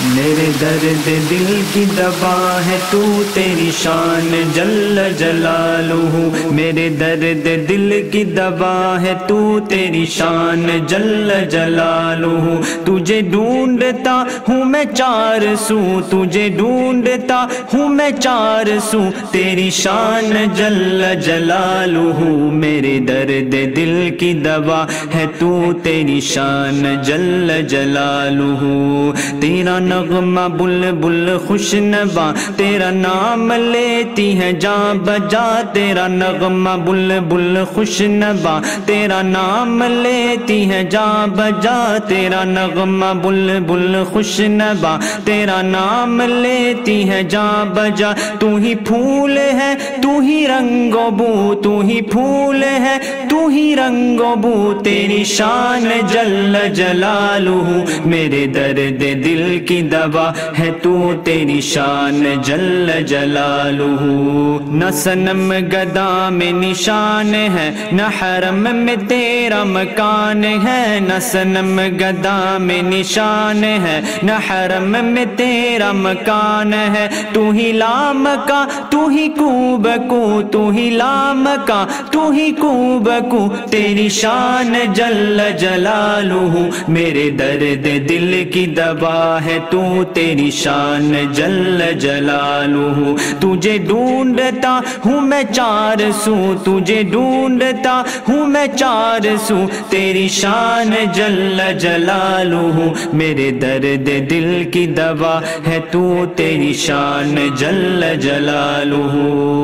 میرے درد دل کی دوا ہے تو تیری شان جل جلالہ، میرے درد دل کی دوا ہے تو تیری شان جل جلالہ، تجھے ڈھونڈتا ہوں میں چار سو، تجھے ڈھونڈتا ہوں میں چار سو، تیری شان جل جلالہ، میرے درد دل کی دوا ہے تو تیری شان جل جلالہ، تیرا نغمہ بلبل خوش نوا تیرا نام لیتی ہے جاں بجا، تیرا نغمہ بلبل خوش نوا تیرا نام لیتی ہے جاں بجا، تیرا نغمہ بلبل خوش نوا تیرا نام لیتی ہے جاں بجا، تو ہی پھول ہے تو ہی رنگ و بو، تو ہی پھول ہے تو ہی رنگ و بو، تیری شان جل جلالہ، میرے درد دل کی دوا ہے تو تیری شان جل جلالہ، نہ صنم گدا میں نشان ہے نہ حرم میں تیرا مکان ہے، نہ صنم گدا میں نشان ہے نہ حرم میں تیرا مکان ہے، تو ہی لامکا تو ہی کوبکو، تو ہی لامکا تو ہی کوبکو، تیری شان جل جلالہ، میرے درد دل کی دوا ہے تو تیری شان جل جلالہ، تجھے ڈھونڈتا ہوں میں چار سو، تجھے ڈھونڈتا ہوں میں چار سو، تیری شان جل جلالہ، میرے درد دل کی دوا ہے تو تیری شان جل جلالہ،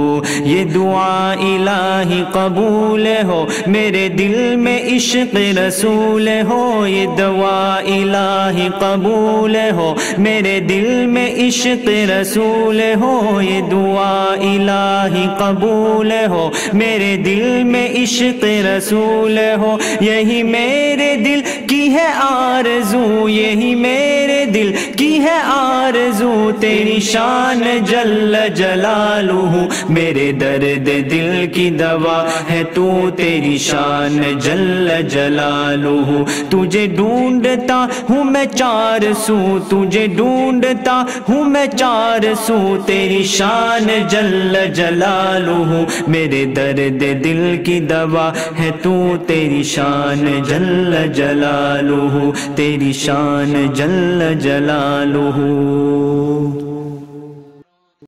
یہ دعا الہی قبول ہو میرے دل میں عشق رسول ہو، یہ دعا الہی قبول ہو میرے دل میں عشق رسول ہو، یہ دعا الہی قبول ہو میرے دل میں عشق رسول ہو، یہی میرے دل کی ہے آرزو، یہی میرے دل کی ہے آرزو، تیری شان جل جلالہ، میرے درد دل کی دوا ہے تو تیری شان جل جلالہ، تجھے ڈھونڈتا ہوں میں چار سو، تجھے ڈھونڈتا ہوں میں چار سو، تیری شان جل جلالہ، میرے درد دل کی دوا ہے تو تیری شان جل جلالہ، تیری شان جل جلالہ۔